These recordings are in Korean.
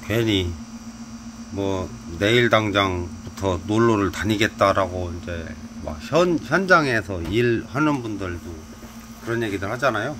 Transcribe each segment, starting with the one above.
괜히 뭐 내일 당장부터 놀러를 다니겠다라고 이제 막 현장에서 일하는 분들도 그런 얘기들 하잖아요.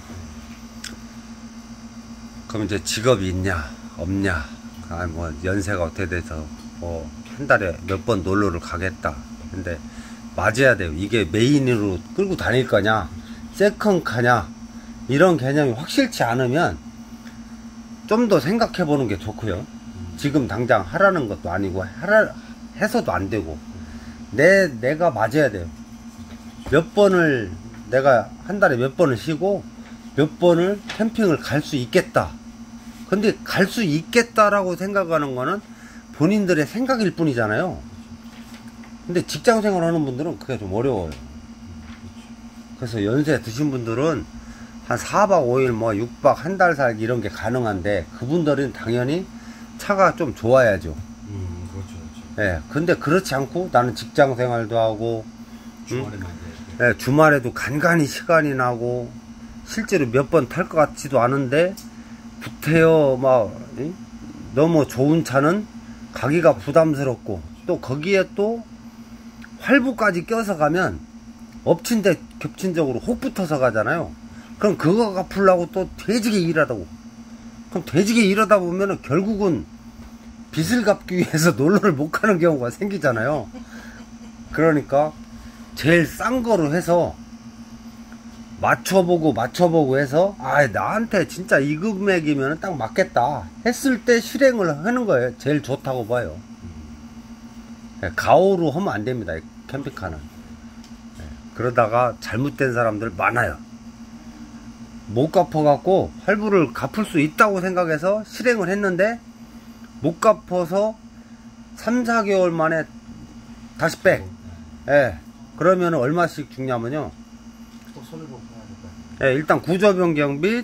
그럼 이제 직업이 있냐 없냐, 뭐 연세가 어떻게 돼서 뭐 한 달에 몇 번 놀러를 가겠다. 근데 맞아야 돼요. 이게 메인으로 끌고 다닐 거냐 세컨카냐, 이런 개념이 확실치 않으면 좀 더 생각해 보는 게 좋고요. 지금 당장 하라는 것도 아니고 해서도 안 되고, 내가 맞아야 돼요. 몇 번을 내가 한 달에 몇 번을 쉬고 몇 번을 캠핑을 갈 수 있겠다. 근데 갈 수 있겠다라고 생각하는 거는 본인들의 생각일 뿐이잖아요. 근데 직장 생활 하는 분들은 그게 좀 어려워요. 그래서 연세 드신 분들은 한 4박 5일 뭐 6박 한 달 살기 이런 게 가능한데, 그분들은 당연히 차가 좀 좋아야죠. 그렇죠. 예. 근데 그렇지 않고 나는 직장 생활도 하고 주말에만 예, 주말에도 간간히 시간이 나고 실제로 몇 번 탈 것 같지도 않은데 부태여 막 너무 좋은 차는 가기가 부담스럽고, 또 거기에 또 활부까지 껴서 가면 엎친 데 겹친 적으로 혹 붙어서 가잖아요. 그럼 그거 갚으려고 또 돼지게 일하다고. 그럼 돼지게 일하다 보면은 결국은 빚을 갚기 위해서 놀러를 못 가는 경우가 생기잖아요. 그러니까 제일 싼 거로 해서 맞춰보고 해서 나한테 진짜 이 금액이면 딱 맞겠다 했을 때 실행을 하는 거예요. 제일 좋다고 봐요. 가오로 하면 안 됩니다. 캠핑카는. 그러다가 잘못된 사람들 많아요. 못 갚아갖고 할부를 갚을 수 있다고 생각해서 실행을 했는데 못 갚아서 3, 4개월 만에 다시 백. 그러면 얼마씩 죽냐면요. 일단 구조 변경비,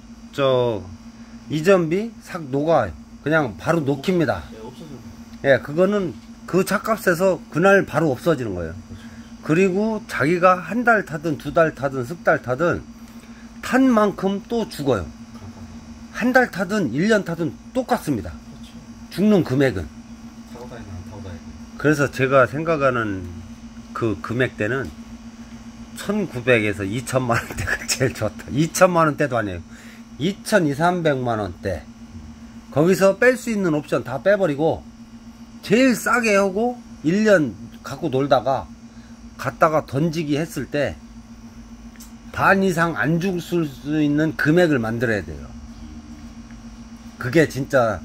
이전비 싹 녹아요. 그냥 바로 녹힙니다. 그거는 그 차값에서 그날 바로 없어지는 거예요. 그리고 자기가 한 달 타든 2달 타든 석 달 타든 탄 만큼 또 죽어요. 한 달 타든 1년 타든 똑같습니다. 죽는 금액은. 그래서 제가 생각하는 그 금액대는 1900에서 2000만원대가 제일 좋다. 2000만원대도 아니에요. 2200~300만원대. 거기서 뺄 수 있는 옵션 다 빼버리고 제일 싸게 하고 1년 갖고 놀다가 갔다가 던지기 했을 때 반 이상 안 죽을 수 있는 금액을 만들어야 돼요. 그게 진짜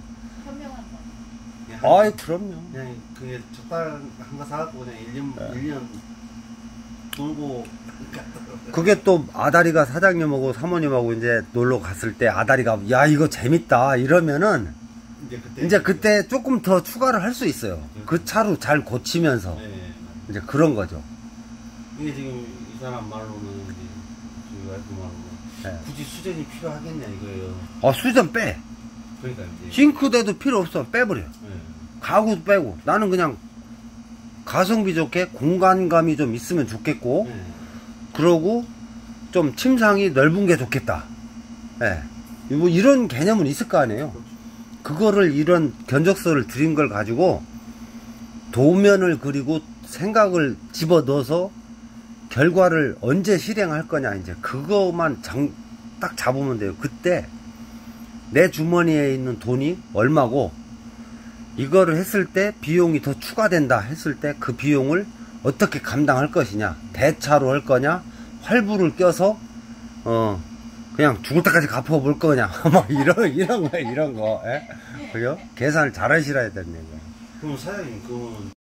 그럼요. 그냥 그게 적당한 거 사갖고 그냥 1년 돌고. 그게 또 아다리가 사장님하고 사모님하고 이제 놀러 갔을 때 아다리가 야 이거 재밌다 이러면은 이제 그때 조금 더 추가를 할 수 있어요. 그 차로 잘 고치면서. 이제 그런 거죠. 이게 지금 이 사람 말로는 저희 와이프 말로는 굳이 수전이 필요하겠냐 이거예요. 수전 빼. 그러니까 이제 싱크대도 필요 없어. 빼버려. 가구도 빼고. 나는 그냥 가성비 좋게 공간감이 좀 있으면 좋겠고, 그러고 좀 침상이 넓은 게 좋겠다. 뭐 이런 개념은 있을 거 아니에요. 그거를 이런 견적서를 드린 걸 가지고 도면을 그리고 생각을 집어넣어서 결과를 언제 실행할 거냐, 이제 그것만 딱 잡으면 돼요. 그때 내 주머니에 있는 돈이 얼마고 이거를 했을 때 비용이 더 추가된다 했을 때 그 비용을 어떻게 감당할 것이냐, 대차로 할 거냐, 활부를 껴서 그냥 죽을 때까지 갚아볼 거냐, 뭐 이런 거. 그죠? 계산을 잘 하시라야 되는 거예요. 그럼 사장님, 그건